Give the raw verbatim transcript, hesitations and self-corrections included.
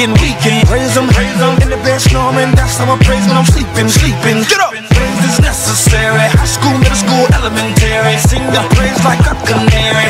weekend, weekend. Praise him, praise him. In the bed snoring, that's how I praise when I'm sleeping, sleeping. Get up! Praise is necessary. High school, middle school, elementary. Sing the praise like a canary.